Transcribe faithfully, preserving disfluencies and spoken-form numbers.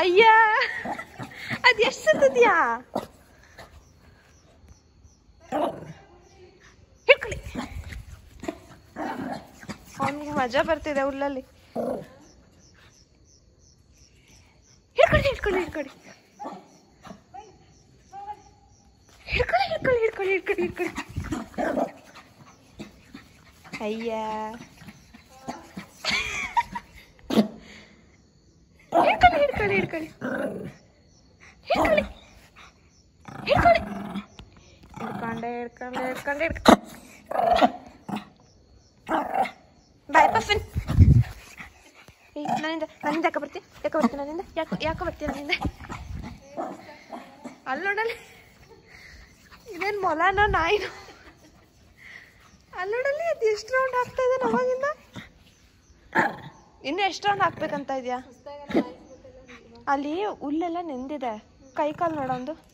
ಅಯ್ಯ ಅದ್ ಎಷ್ಟು ಸತ್ತದ್ಯಾ ಹಿಡ್ಕೊಳ್ಳಿ ಅವನಿಗೆ ಮಜಾ ಬರ್ತಿದೆ ಹುಲ್ಲಲ್ಲಿ ಹಿಡ್ಕೊಳ್ಳಿ ಹಿಡ್ಕೊಳ್ಳಿ ಹಿಡ್ಕೊಳ್ಳಿ ಹಿಡ್ಕೊಳ್ಳಿ ಹಿಡ್ಕೊಳ್ಳಿ ಹಿಡ್ಕೊಳ್ಳಿ ಹಿಡ್ಕೊಳ್ಳಿ ಹಿಡ್ಕೊಳ್ಳಿ ಅಯ್ಯ ಹಿಡ್ಕೊಳ್ಳಿ ಹಿಡ್ಕೊಳ್ಳಿ ಹಿಡ್ಕೊಳ್ಳಿ ಹಿಡ್ಕೊಳ್ಳಿ ಹಿಡ್ಕೊಳ್ಳಿ ಹಿಡ್ಕೊಂಡೆ ಹಿಡ್ಕೊಂಡೆ ಹಿಡ್ಕೊಂಡೆ ಹಿಡ್ಕೊಂಡೆ ಬಾಯ್ ಪಫಿನ್ ನನ್ನಿಂದ ನನ್ನಿಂದ ಯಾಕೆ ಬರ್ತೀನಿ ಯಾಕೆ ಬರ್ತೀನಿ ನನ್ನಿಂದ ಯಾಕೆ ಯಾಕೆ ಬರ್ತೀನಿ ನನ್ನಿಂದ ಅಲ್ಲಿ ನೋಡಲ್ಲಿ ಇದೇನು ಮೊಲನೋ ನಾಯಿನೋ ಅಲ್ಲಿ ನೋಡಲ್ಲಿ ಅದು ಎಷ್ಟು ರೌಂಡ್ ಹಾಕ್ತಾ ಇದೆ ನವಾಗಿಂದ ಇನ್ನು ಎಷ್ಟು ರೌಂಡ್ ಹಾಕ್ಬೇಕಂತ ಇದೆಯಾ ಅಲ್ಲಿ ಹುಲ್ಲೆಲ್ಲ ನೆಂದಿದೆ ಕೈ ಕಾಲು ನೋಡೊಂದು